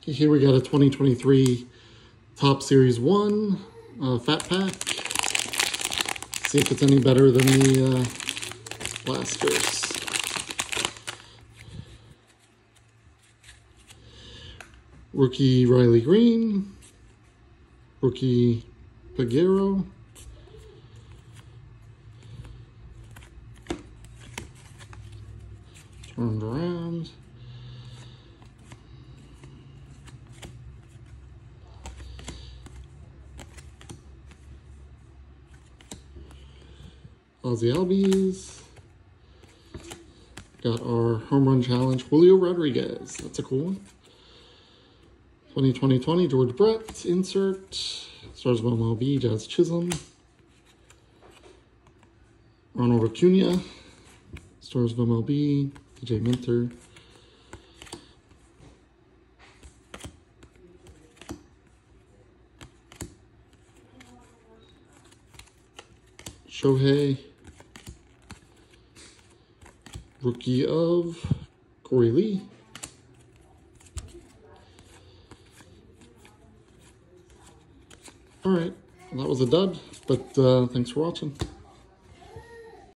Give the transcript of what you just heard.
Here we got a 2023 Topps Series 1 Fat Pack. See if it's any better than the Blasters. Rookie Riley Green. Rookie Peguero. Turned around. Ozzie Albies. Got our home run challenge, Julio Rodriguez. That's a cool one. 2020 George Brett insert. Stars of MLB, Jazz Chisholm. Ronald Acuna. Stars of MLB, DJ Minter. Shohei. Rookie of Corey Lee. All right, well, that was a dud, but thanks for watching.